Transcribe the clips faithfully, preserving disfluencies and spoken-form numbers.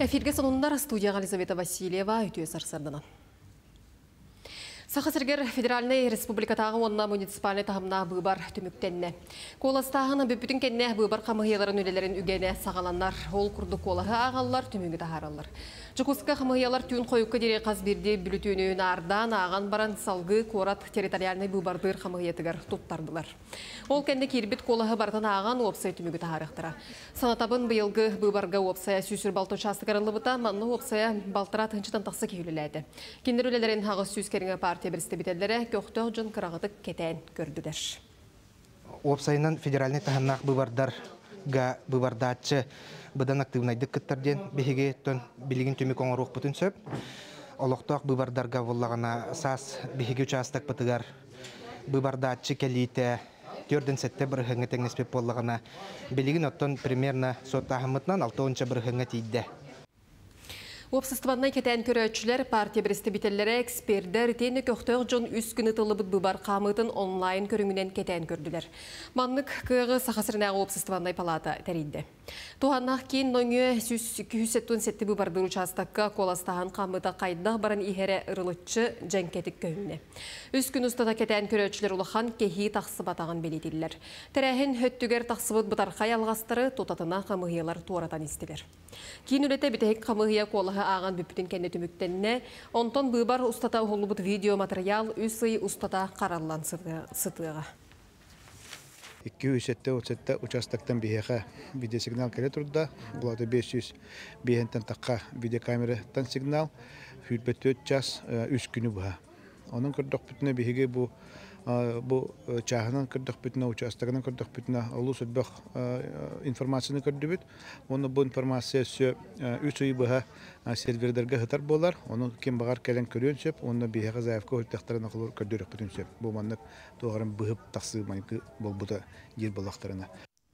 Эфирге сонундар студияға Елизавета Васильева үтіе сарсардынан. Сақасыргер Федеральный Республикатағы онына муниципальный тағымна бұбар түміктенне. Коластағына бүпітін кенне бұбар қамығияларын өлелерін үгене сағаланар, ол күрді колағы ағалар түмігі тағаралар. Жүкусқа қамығиялар түйін қойыққа дере қаз берде бүлітүйінен ардан аған баран салғы корат территориальный бұбардыр қамығиятығар тұттардылар. Ол кенде кербет колағы бартан аған опсай түмігі тағарықтыра. Санатабын бұйылғы бұбарға опсая сүйсір балты шасты қарылыбыта, манны опсая балтыра тыңчытан тақсы кейіліләді. Кендер өлелерін хағыз сүйскеріңе партия бірісті бітелдері көқтөг жын қырағыдық кетен көрділер. Опсайынан федеральный тағынақ бұбардарға бұбардатшы бұдан активнайдық күттерден бейге төн білігін төмек оңыруқ бұтын сөп. Олықтақ бұбардарға болағына сас бейге участық бұтығар бұбардатшы кәлейті төрден сәтті бір ғыңы тәңеспеп болағына білігін оттон примерно соттағымытынан алты онша бір ғыңы тейді. Опсыстываннай кетен көрөтчілер партия бірісті бітелері экспердер тені көқтөг жон үс күні тылыбыт бұбар қамытын онлайн көріңінен кетен көрділер. Маннық кығы сақасырынағы опсыстываннай палата тәрейді. Туғаннақ кейін ноңы сүз сетті бұбардың участаққа коластаған қамыта қайдақ баран ихері ұрылытчы жәнкетік көніне. Үс күн ұстата кетен көрөтчілер ұлыған кехи тақсы батаған белетелілер. Тәрәхін хөттігер тақсыбыт бұтарқай алғастыры тотатына қамығиялар туаратан істелер. Кейін үлеті бітек қамығия қолығы аған бүпітін кәнне түміктенне, онтон бұбар ұстата ұғылыбыт видео материал үсі ұстата қаралан сытыға. iki yüz otuz участактан бейеға видеосигнал келе тұрда. Бұлады бес жүз бейхентен таққа видеокамераттан сигнал. Хүрбет төрт час үш күні бұға. Оның күрдік бүтіне бейге бұл чағынан күрдік бүтіне, участағынан күрдік бүтіне олу сүрбіқ информацияны көрді бүт. Оны бұл информация үш ұй бұға сервердерге ғытар болар. Оның кем бағар кәлін көрген сөп, оны бейеға зайфқа өрттіқтарына қылыр көрдірік бүтін сөп. Бұл маңнық тоғарын бұғып тақсы мәнкі бол бұда ер болақтарына.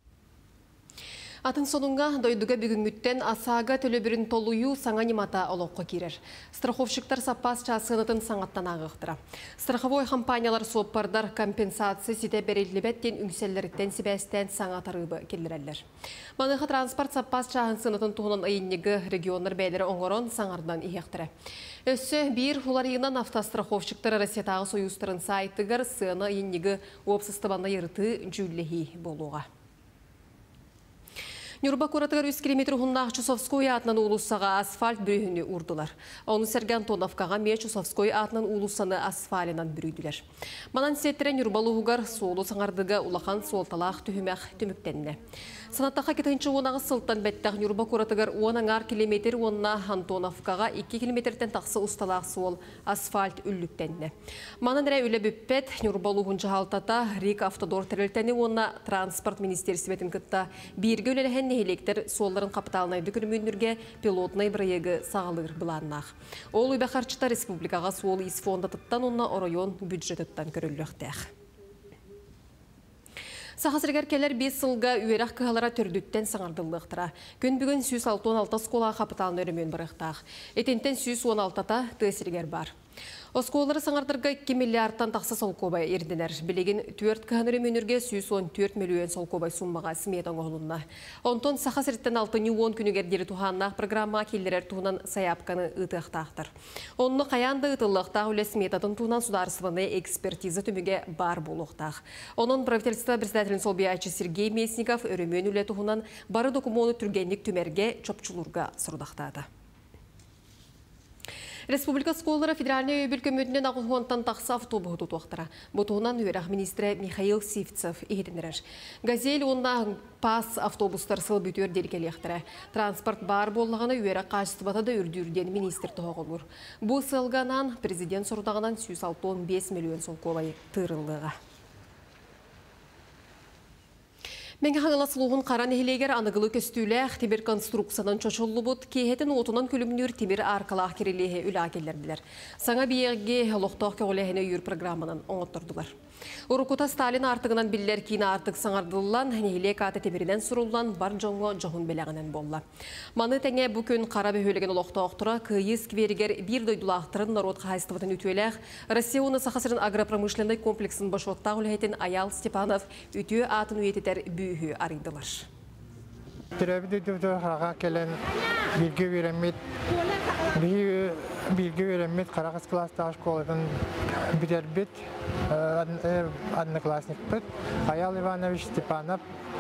Атын сонунга дойдуга бүгүнгүттен асаага төлөбүрүн толуyu саңа нимата олоққа кирер. Страховщиктар сапас часынытын саңаттан ағықтыра. Страховой компаниялар соппардар компенсация сите берилибеттен үңселлеріттен сибәстен саңа тарыбы келдірәлер. Маныға транспорт сапас часынытын туғынан айыннегі региондар бәйлері оңорон саңардан иектірі. Өссі бір хуларыйынан автостраховщиктар Россиятағы союстарын сайтыгар сыны айыннегі опсыстыбанна ерыты жүллехи болуға. Нюрба куратыгар үс километр хуннақ Чусовской атынан улуссаға асфальт бүрігіні урдылар. Оны Серган Тоновкаға ме Чусовской атынан улуссаны асфалинан бүрүйділер. Манан сеттерен Нюрбалуғығар солу саңардыға улақан солталақ түхімәқ түміктенне. Санаттаққа кетінші онағы сылттан бәттәқ Нюрба куратыгар онаңар километр онына Антоновкаға екі километрден тақсы ұсталақ сол асфальт үлліктенне. Манан әрі үлі бүппет Нюрбалуғын жағалтата Рик автодор тәрілтәні онына транспорт министерсібетін күтті бірге өлеліген нехелектер солларын қапталынайды күрмүйіндерге пилотнай бірайығы сағалығыр бұланнақ. Ол үйбәқарчыта республикаға сол ис фонда тұттан онына орайон бюджетіттан көріліқтәқ. Сақасыргар келер бес сылға үйерақ қығалара түрдіттен саңардылықтыра. Күн бүгін сүйіс алты он алты скола қапыталын өрімен біріқтақ. Етентен сүйіс он алтыта тәсіргер бар. Осколары саңардырға екі миллиардтан тақсы сол көбай ердінер. Білеген төрт қағаныры мөнірге сүйіс он төрт миллион сол көбай суммаға сметан оғылынна. Онтон сақасырттен алты он күнігердері туғаннақ программа келдерер туғынан саяпқаны ұтықтақтыр. Онны қаянды ұтылықтақ үлі сметатын туғынан сударысываны экспертиза түміге бар болуқтақ. Оның правительство председателін Солбиячы Сергей Месников өрімен үлі туғынан бары докумоны түргенлік түмерге чопчулурға сұрдақтады. Республика сколлары федеральный бөлкөмөтүнөн агылгонтан таксы автобус туактыра. Бутуунан үйрак министрі Михаил Сивцев ийдинерер. Газель онна пас автобустар сыл бүтөр делкелектире. Транспорт бар боллаганы үйрак качествада да үрдүрден министр тоголур. Бу сылганан президент сурдагынан жүз алтын беш миллион сол колай тырылдыга. Мен хаңыласылуғын қаран ehilегер анығылы көстүләқ темір конструкциядан чочоллы бұд, кейхетін отынан күлімнер темір арқалақ керелеге үлі әкелерділер. Саңа бейеге лоқтақ кәуләхіне үйір программынан оңыттырдылар. Урукута Сталин артығынан білдер кейіні артық саңардылылан, ehilек аты темірінен сұрылан бар жоңғы жоғын беләғінен болла. Маны тәңе бүкін қара бөхөлеген лоқтақтыра күйіз кверігер бір дойдулақтырын народ қайыстыватын үтуеләқ, Россия оны сақасырын агропромышленный комплексін башоттақ үләйтін Аял Степанов үтіе атын үйететер бүйі арыйдылар. Türebi de haga kelen bilgi veremit bilgi veremit Karagöz klasta şkoladan biterbit одноклассник bit Ayal Ivanoviç Stepanov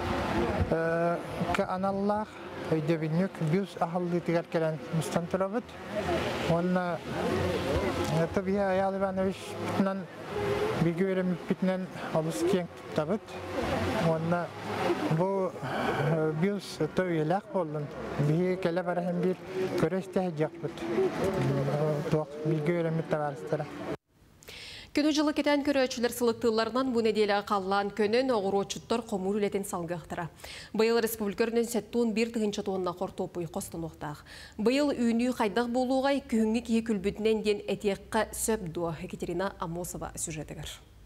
ka anallah ödevinük büs ahallı tigar kelen mustan turabit ona tabii Ayal Ivanoviç bitnen bilgi veremit bitnen alıskiyeng tutabit ona bu büs töyelak bolun bir kele barahem bir köreşte hecakbit toq bilgi veremit tavarstara. Күні жылы кетен көрөчілер сылықтыларынан bu неделе қаллан көнін оғыроочуттар қомур үлетін салғақтыра. Бұйыл республикөрінен сәттуын бір тығынча туынна қортопуй қостын оқтақ. Бұйыл үйіні қайдақ болуғай күйінгі кей күлбүтінен ден әтеққа сөп дуа. Екатерина Амосова сюжетігір.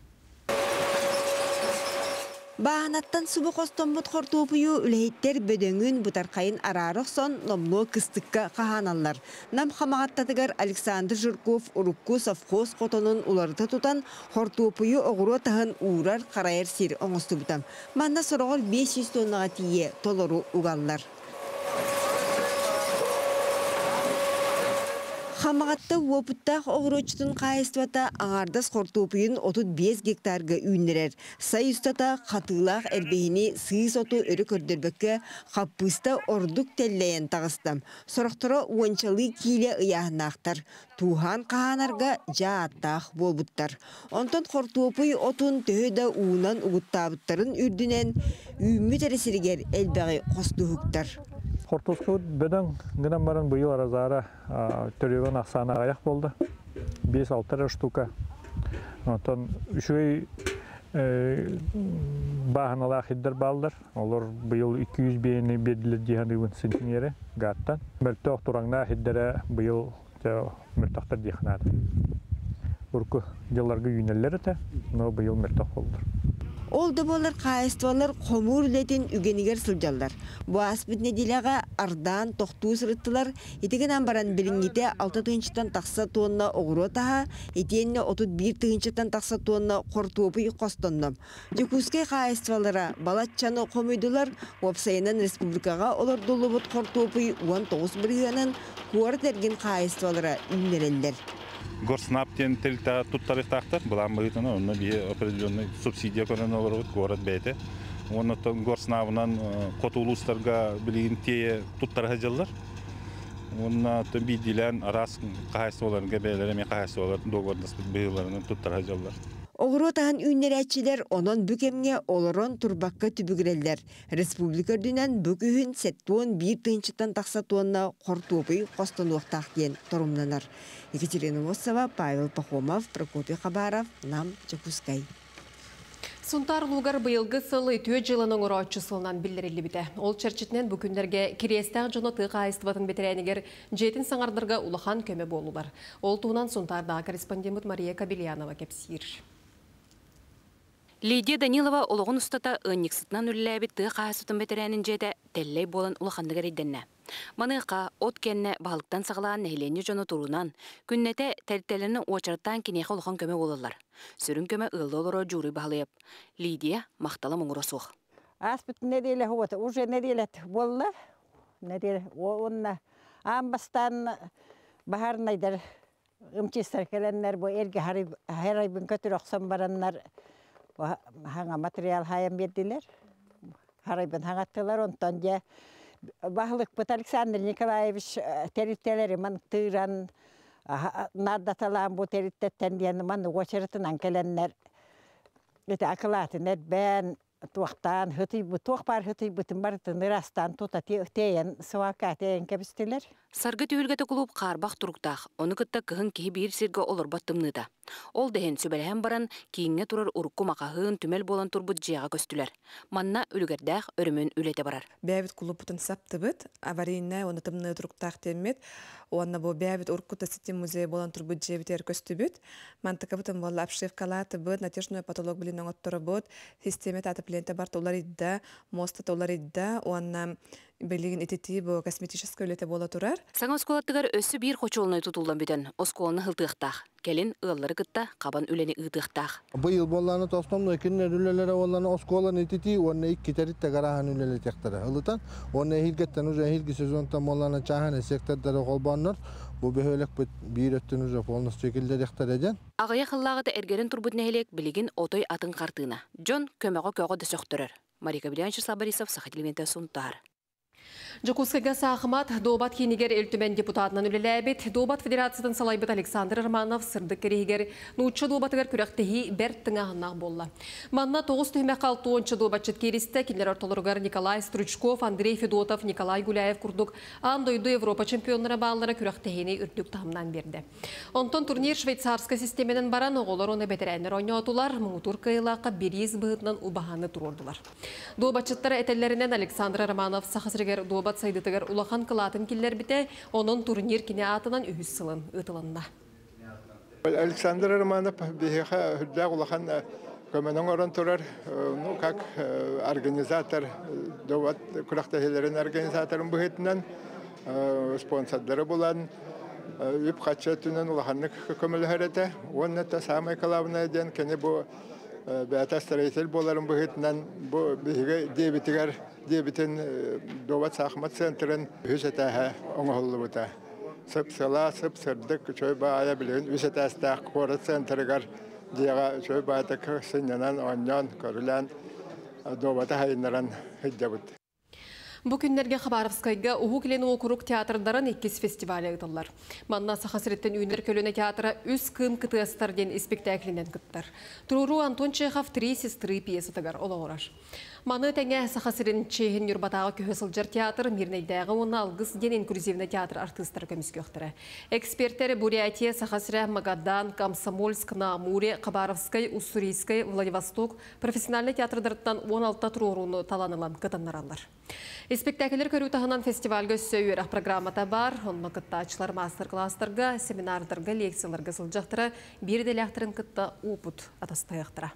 Бағанаттан субы қостомбыт қортопуйу үлейттер бөдөңін бұтарқайын арарық сон номло кыстыққа қағаналар. Нам қамағаттатығар Александр Жирков ұрыққу совхоз қотонын уларыта тұтан қортопуйу оғыру тағын уырар қарайыр сер оңысты бұтам. Манна сұрағыл бес жүз тоннаға тие толыру уғаллар. Хамағатта опыттақ оғырочтың қайыстывата аңардас қортопуйын отыз бес гектарға үйінерер. Сай ұстата қатылақ әрбейіні сыйыз оту өрі көрдірбекке қаппыста ордық тәлләйін тағыстам. Сұрақтыра уанчалы кейле ұяғынақтар. Туған қағанарға жааттақ болбыттар. Онтан қортопуй отын төхеді уынан ұғыттабыттарын үрдінен үйімі тәресірігер әлбәғі қосты хүктар. Қортосқы бөдің ғынан барын бұйыл аразары түреген ақсаны аяқ болды. бес алты штука. Онтан үшөй бағынала қиддер балдар. Олар бұйыл екі жүз бейіні берділер дейін сентинері ғаттан. Мөлті оқтыраңна қиддері бұйыл мөлтақтар дейінады. Ұрқы жылларға үйінелер еті, но бұйыл мөлтақ болдыр. Олды болар қайыстывалар қомур үлетін үгенігер сылжалар. Бұ аспыт неделяға ардан тоқту сырыттылар, етеген амбаран білінгете алты тығыншыттан тақса туынна оғыру таға, етеніне отыз бір тығыншыттан тақса туынна қортуопы қостонным. Жүкускай қайыстывалара балатчаны қомойдылар, опсайынан республикаға олар долы бұт қортуопы он тоғыз біргенін қуар терген қайыстывалара үйнерелдер. Горснаптен тельта тут тарихтахтар, была мытана, он бие определенный субсидия коронавирус город бете. Он это горснавнан котулустарга билин те тут тарахажилар. Он это бидилен арас кайсолар гебелер, ми кайсолар договордас билерлерин тут тарахажилар. Оғыру тағын үйнерәтчілер онын бүкемге олырын турбаққа түбігірелдер. Республикөрдінен бүкіхін сәттуын бір тыңчыттан тақсатуынна қортуопы қостан оқтақ ден тұрымланар. Екатерина Амосова, Павел Пахомов, Прокопий Хабаров, Нам Чакускай. Сунтар лугар быйылгы сылы төт жылының ұраатчы сылынан білдірелі біті. Ол чәрчетінен бүкіндерге керестәң жоны тыға айыстыватын бетерәнігер жетін саңардырға улахан көмі болулар. Ол туынан Сунтарда корреспондент Мария Кабельянова кепсир. Лидия Данилова олығын ұстата ұнниксытынан үліләбі тыға айыстыватын бетерәнін жеті тәлләй болын улахандығыр едденне. Маныққа от кәнне бағылықтан сағылаған нәйлене жоны тұрунан, күннете тәрттелерінің очарттан кенеқі олған көмі олылар. Сүрін көмі ұлы олыры жүрі бағылайып. Лидия мақталы мұңыры соқ. Аспыт неделе хоғыты, уже неделе болы. Онына амбастан бағарнайдар ұмчестер келенлер, бұл әрге харайбын көтір оқсан баранлар хаңа материал хайын берділер. Харайбын хаңаттылар, онтан же Бахлык бут Александр Николаевич территориялары ман тыран нардаталан бу территорияттен диен ман очеретинан келеннер. Эти акылатын эт бен туақтан хыты бу туақ бар хыты бутын бар тынырастан тута тейен сывака тейен кебистилер. Саргы түйілгеті клуб қарбақ тұрықтақ, оны күтті кіхін кей бір сирге олар баттымныда. Ол дәйін сөбәләһен баран кейінге тұрар ұрыққы мақағын түмел болан тұрбыт жияға көстілер. Манна үлгердәқ өрімін үлеті барар. Бәбіт клубытын сапты бұд, аварийна оны тымны тұрықтақ темет, оны бұл бәбіт ұрыққыта сетем музей болан тұрбыт жебітер көсті бұд. Мантықы бұтын бұл апшевкалаты бұд, натешной патолог білін оңыттыры бұд, системет атып отделение бар толар идда, моста толар идда, уанна белигин итити бу косметическое өлете бола турар. Саңа осколаттыгар өссү бир хочолуной тутулдан бүтен. Осколаны хылтыктах. Келин ыллары кытта, кабан үлени ыдыктах. Быйыл болланы тостомно кинер үлелере болланы осколаны итити, онна икки теритте гарахан үлеле тектара. Ылытан, онна хилгеттен уже хилги сезонтан болланы чаханы сектордары колбаннар. Бу бөһөлөк бир өттөн уже полностью шекилде тектар эден. Агая хыллагыда эргерин турбут нехелек билигин отой атын картына. Жон көмөгө көгө да сөктөрөр. Марика Билянчева Борисов, Сахатилвенте Сунтар. Жокускага сахмат Добат кинигер элтүмен депутатынан үлеләбет. Добат Федерациядан салайбыт Александр Романов сырды керегер нучча Добатыгар күрәктеһи бер тыңаһыннах болла. Манна тогуз төһмә калтуончы Добатчыт керисте кинлер ортолоргар Николай Стручков, Андрей Федотов, Николай Гуляев курдук андойду Европа чемпионнары баллары күрәктеһини үрдүк тамнан берди. Онтон турнир швейцарска системенен баран оголор оны бетерәннәр ойнотулар, мутур кыйлакка бириз быһытнан убаһаны турдулар. Добатчыттар этелләреннән Александр Романов сахасригер Добат сайдытыгар улахан кылатын киллер бите, onun турнир кине атынан үһүс сылын ытылынна. Александр Романов бихеха хүлләг улахан көмөнөң орын турар, ну как организатор, Добат күрәктәһеләрен организаторын быһытнан спонсорлары булан, үп хатчатынан улаханны көмөлһәрәтә, онна та самая главная ден кене бу бәта строитель боларын быһытнан бу биһиге дебитигер дебитен Добат сахмат центрын үсетәһә оңголлы бута. Сып сала сып сырдык чөй бая билен үсетәстә коры центргар дияга чөй бата кысыннан оннан көрүлән Добата хайнаран хиҗабыт. Бу күннәргә Хабаровскайга Уху килен округ театрдарын иккис фестивале ыйтылар. Манна Сахасреттен Үйнер көлөне театры үз кым кытыстар ден спектаклинен кыттар. Туруру Антон Чехов «Три сестры» пьесатыгар олоғыраш. Маны тәңе Сахасрен Чехин Юрбатағы көһөсылжар театр мирнейдәғы оны алгыс ден инклюзивны театр артыстар көміске өқтірі. Эксперттері Бурятия, Сахасря, Магадан, Комсомольск, Наамуре, Хабаровскай, Уссурийскай, Владивосток профессиональный театрдырыттан он алты туруруны таланылан кытаннаралар. Спектакльлер көрүү тахынан фестивальга сөйөрәк программата бар. Онма кыттачылар мастер-класстарга, семинардарга, лекцияларга сылжақтыра, бир деляқтырын кытта опыт атастаяқтыра.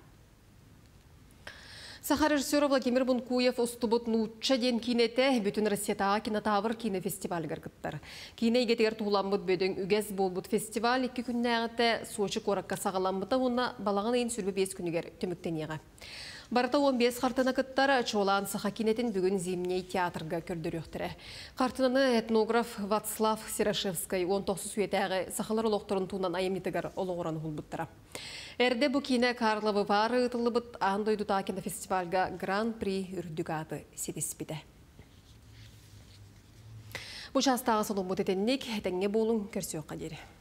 Сахар режиссері Владимир Бункуев устубут нучча ден кинете бүтін Россиятаға кинотавыр кинофестивальгар кыттар. Кине егетегер туғыламбыт бөдің үгез болбут фестиваль екі күннәғыты Сочи коракка сағаламбыта онна балаған ең сүрбі бес күнігер төміктенеға. Барыта он бес қартына кыттар Чолан Саха кинетін бүгін Зимней театрға көрдіріқтірі. Қартынаны этнограф Вацлав Сирашевскай он тоғыз сүйетәғі Сахалар олықтырын туынан айымнетігер олығыран ғылбыттыра. Әрде бұ кине Карловы бары ұтылы бұт андойду тақында фестивальға Гран-при үрдігаты седеспеді. Бұ жастағы соның бұт етеннік, әтәңе болың көрсеуққа дері.